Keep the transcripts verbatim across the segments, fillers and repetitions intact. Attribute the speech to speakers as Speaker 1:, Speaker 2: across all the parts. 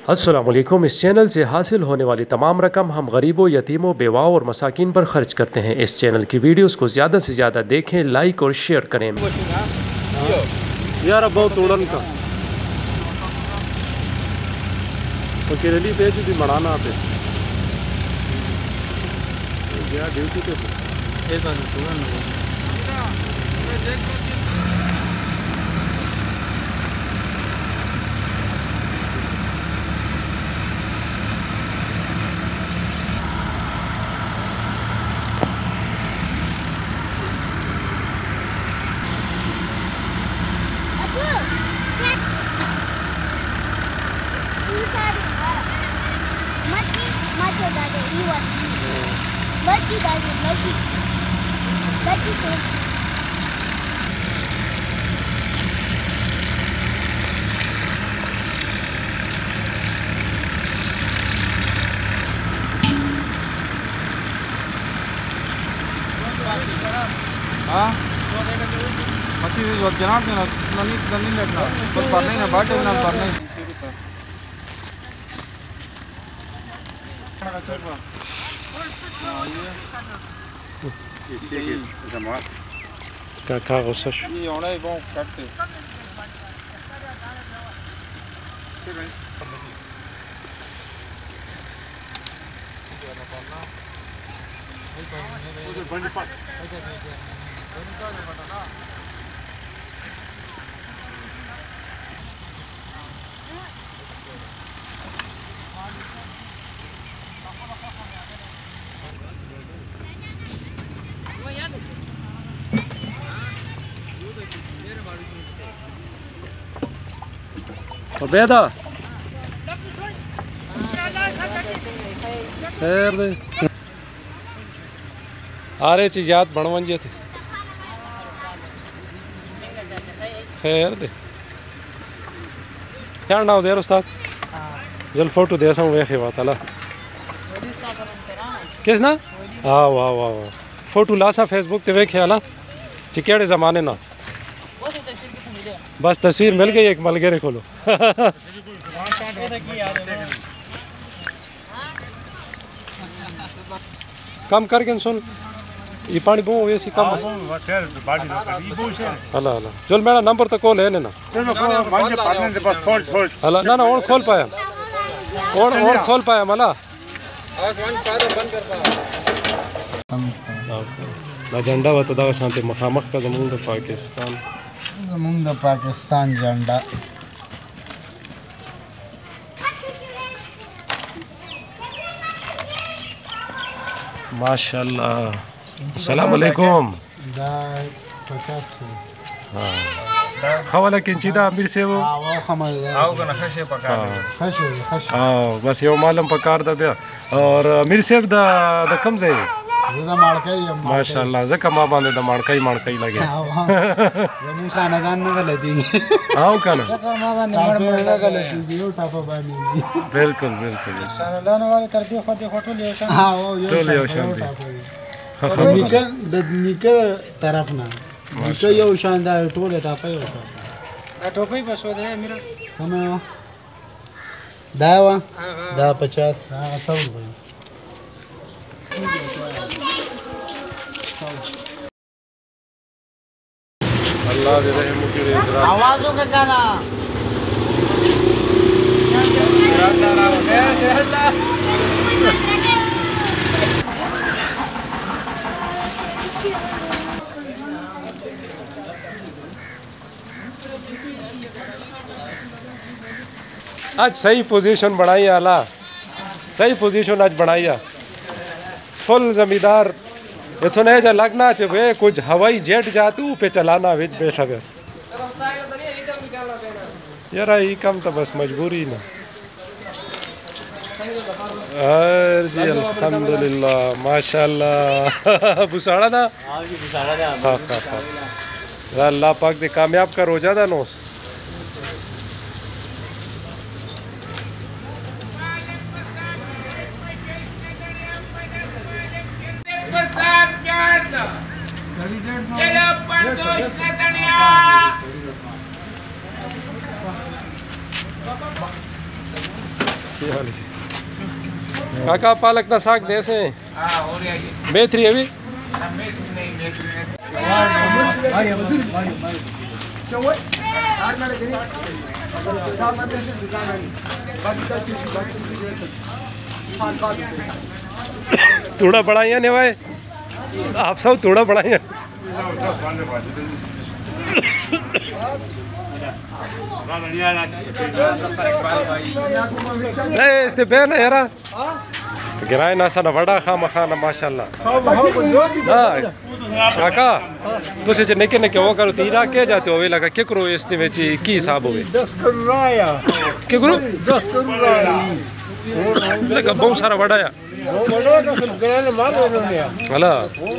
Speaker 1: अस्सलाम वालेकुम। इस चैनल से हासिल होने वाली तमाम रकम हम गरीबों, यतीमों, बेवाओं और मसाकिन पर खर्च करते हैं। इस चैनल की वीडियोस को ज़्यादा से ज़्यादा देखें, लाइक और शेयर करें। यार बहुत उड़न का तो केरली पे भी मड़ाना पे क्या ड्यूटी पे
Speaker 2: Lucky does it, lucky. Lucky says.
Speaker 3: हाँ मछली जनाब ने ननी ननी लगना पर पर नहीं ना बाटे ना पर नहीं
Speaker 1: का कागज
Speaker 3: ये होना ही बहुत काटते
Speaker 1: बेदा खैर दे आ रहे चीज याद बनवंजे थे खैर दे क्या ना उधर उस्ताद जल फोटो दे सा वे बात अला किस ना हाँ वाह वाह वाह फोटो ला सा फेसबुक ते वे ख्याला चिकेड़े ज़माने ना बस तस्वीर मिल गई एक मलगेरे खोलो कम करके सुन ये पानी बो वैसी कम हला हला चल मेरा नंबर तो कॉल है ना हला ना ना और खोल पाया और और खोल पाया मला झंडा बता दावा शांति मखामख का जमून तो पाकिस्तान
Speaker 4: जमून तो पाकिस्तान झंडा
Speaker 1: माशाल्लाह। अस्सलाम वालेकुम। हाँ खवाला किंचिदा अमीर से वो
Speaker 3: आओ का नखशे पका
Speaker 1: हाँ बस यो मालूम पकार दा बया और अमीर सेफ दा दा कम से माशाल्लाह जका मा बांधे दा माड़का ही माड़का ही लगे
Speaker 4: जमून खानदान में गलती
Speaker 1: आओ काना
Speaker 4: जका मा बांधे माड़का गलती दियो टापा बानी
Speaker 1: बिल्कुल बिल्कुल
Speaker 4: सालाना वाले तरती खदे फोटो लियो शान हां वो यो
Speaker 1: तो लियो शान
Speaker 4: निके द निके तरफ ना निके यो शान दा टोले टापा यो शान टोपी बस वो दे मेरा हमें दावा दा पचास हां सब भाई
Speaker 1: अल्लाह दे रहे मुझे
Speaker 4: आवाजों का गाना
Speaker 1: आज सही पोजीशन बनाई आला सही पोजीशन आज बनाई फुल जमींदार इतने जो लगना चाहिए कुछ हवाई जेट जातू पे चलाना विच बैठा बस यार ये कम तो बस मजबूरी ना जी अल्हम्दुलिल्लाह माशाल्लाह बुसाड़ा ना हाँ हाँ हाँ अल्लाह पाक दे कामयाब कर हो जाता नोस ये वाली जी। काका पालक ना साग देसे मेथरी है भी थोड़ा बढ़ाइया ने भाई आप सब थोड़ा बढ़ाइया नहीं इसने बेन है यार गिराए ना सा ना बड़ा खामा खाना माशाल्लाह हाँ काका तुझे जो निके निके वो करो तीरा के जाते हो वे लगा क्या करो इसने में ची की हिसाब हो गए क्या करो लगा बहुत सारा बड़ा या भला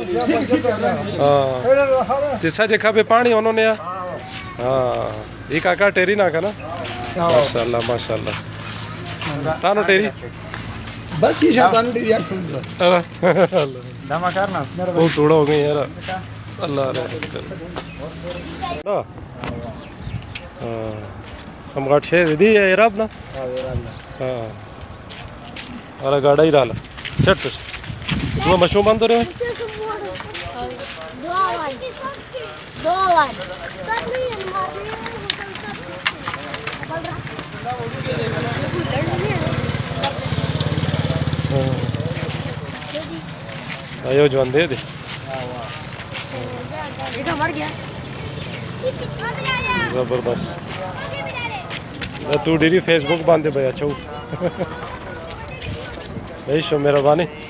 Speaker 1: हाँ जिससे जे खाबे पानी उन्होंने या हाँ ये काका टेरी ना का ना माशाल्लाह माशाल्लाह तानो टेरी
Speaker 4: बस ये शैतान दी यार सुन लो
Speaker 3: दमा करना
Speaker 1: वो थोड़ा हो गई यार अल्लाह रे ना हाँ सम्राट शेर दी है यार अपना हाँ अरे गाड़ा ही डाला सेट तो वो मशरूम बंद हो रहे हैं आयो जवान दे दे जबरदस्त तू डेरी फेसबुक बांधे भैया छो सही शो मेहरबानी